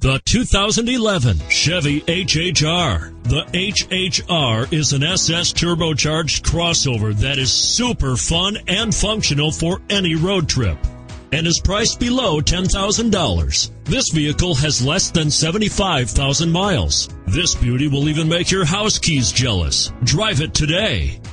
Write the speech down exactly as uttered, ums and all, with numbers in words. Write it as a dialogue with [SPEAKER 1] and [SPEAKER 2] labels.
[SPEAKER 1] The two thousand eleven Chevy H H R. The H H R is an S S turbocharged crossover that is super fun and functional for any road trip and is priced below ten thousand dollars. This vehicle has less than seventy-five thousand miles. This beauty will even make your house keys jealous. Drive it today.